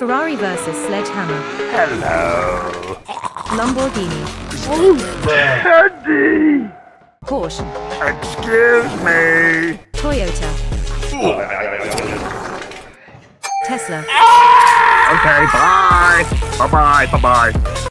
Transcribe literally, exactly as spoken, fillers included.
Ferrari versus Sledgehammer. Hello. Lamborghini. Teddy! Porsche. Excuse me. Toyota. Tesla. Okay, bye. Bye-bye, bye-bye.